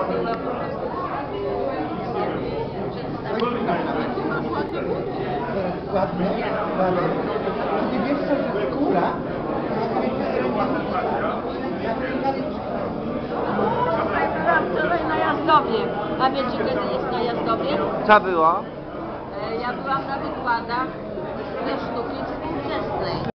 Ładnie, ładnie. Kiedy wiesz co, że skóra, Wczoraj na Jazdowie. A wiecie, kiedy jest na Jazdowie? Co było? Ja byłam na wykładach ze sztuki współczesnej.